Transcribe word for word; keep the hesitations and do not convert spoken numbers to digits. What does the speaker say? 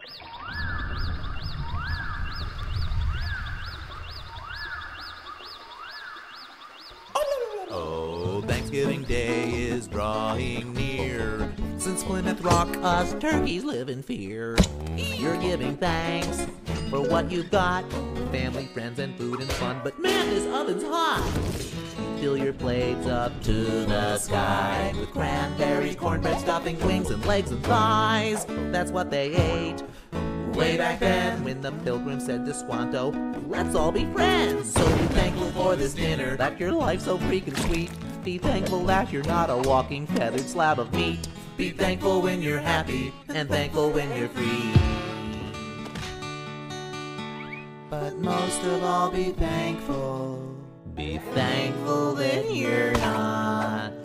Oh, Thanksgiving Day is drawing near. Since Plymouth Rock, us turkeys live in fear. You're giving thanks for what you've got, family, friends, and food and fun. But man, this oven's hot. Fill your plates up to the sky with cranberries, cornbread, stuffing, wings, and legs and thighs. That's what they ate way back then when the pilgrims said to Squanto, let's all be friends. So be thankful for this dinner, that your life's so freaking sweet. Be thankful that you're not a walking feathered slab of meat. Be thankful when you're happy, and thankful when you're free. But most of all, be thankful. Be thankful that you're not